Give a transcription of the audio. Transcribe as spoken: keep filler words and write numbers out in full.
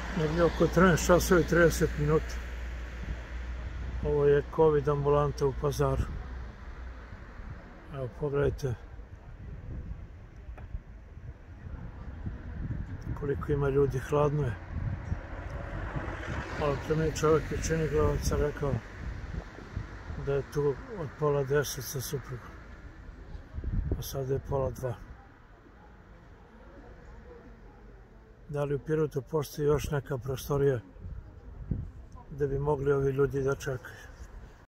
Negdje oko trinaest časova i trideset minuta. Ovo je COVID ambulanta u Pazaru. Evo, pogledajte koliko ima ljudi, hladno je. Malo pre mi čovjek je Činiglavaca rekao da je tu od pola deset sa suprugom, a sada je pola dva. Da li u Pirotu postoji još neka prostorija gde bi mogli ovi ljudi da čekaju?